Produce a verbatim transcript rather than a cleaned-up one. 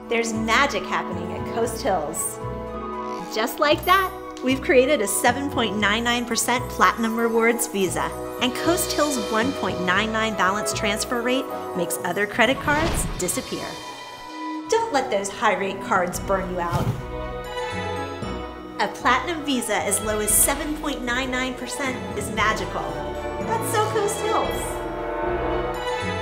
There's magic happening at Coast Hills. Just like that, we've created a seven point nine nine percent Platinum Rewards Visa, and Coast Hills' one point nine nine balance transfer rate makes other credit cards disappear. Don't let those high-rate cards burn you out. A Platinum Visa as low as seven point nine nine percent is magical. That's so Coast Hills.